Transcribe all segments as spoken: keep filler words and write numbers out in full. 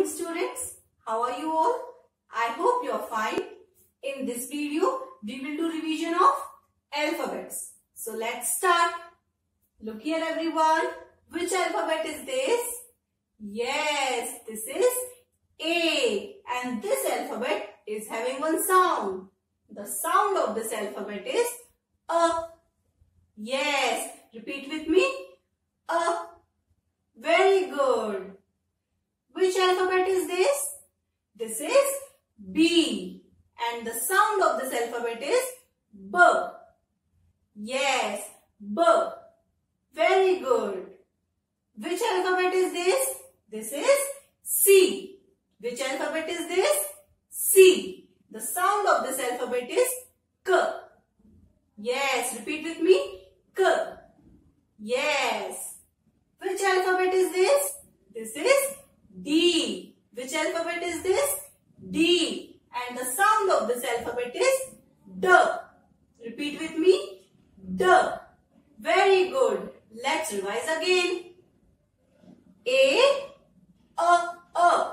morning students. How are you all? I hope you are fine. In this video, we will do revision of alphabets. So let's start. Look here everyone. Which alphabet is this? Yes, this is A. And this alphabet is having one sound. The sound of this alphabet is A. Yes, repeat with me. A. Very good. Which alphabet is this? This is B. And the sound of this alphabet is B. Yes, B. Very good. Which alphabet is this? This is C. Which alphabet is this? C. The sound of this alphabet is K. Yes, repeat with me. K. Yes. Which alphabet is this? This is D. Which alphabet is this? D. And the sound of this alphabet is D. Repeat with me. D. Very good. Let's revise again. A, A, A.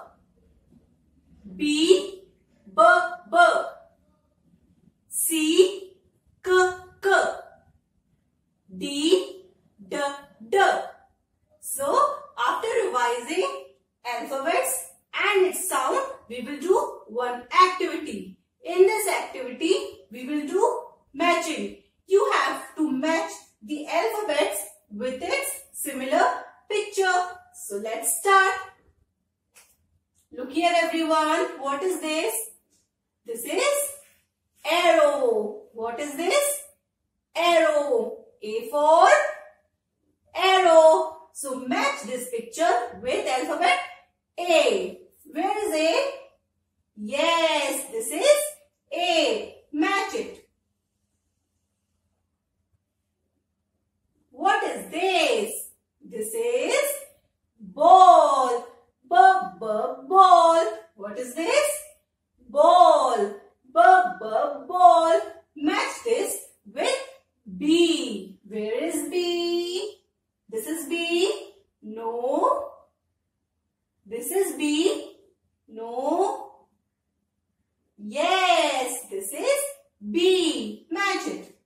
B, B, B. C, K, K. D, D, D. So, after revising alphabets and its sound, we will do one activity. In this activity, we will do matching. You have to match the alphabets with its similar picture. So, let's start. Look here everyone. What is this? This is arrow. What is this? Arrow. A for arrow. So, match this picture with alphabet A. Where is A? Yes, this is A. Match it. What is this? This is ball. B, B, ball. What is this? Ball. B, B, ball. Match this with B. Where is B? This is B. No. This is B. No. Yes, this is B. Match it.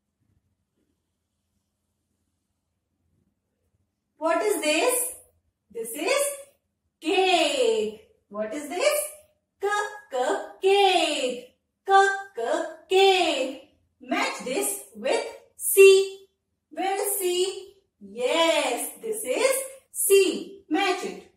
What is this? This is cake. What is this? K, K, cake. K, K, cake. Match this with C. Where is C? Yes, this is C. Match it.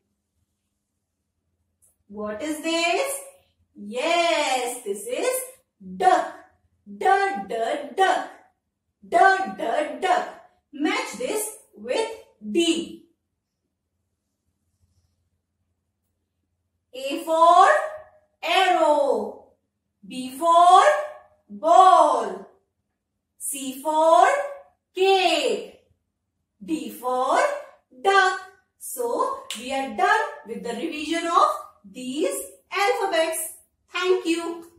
What is this? Yes, this is duck. D, D, duck. D, D, duck. Match this with D. A for arrow. B for ball. C for cake. D for duck. So, we are done with the revision of these alphabets. Thank you.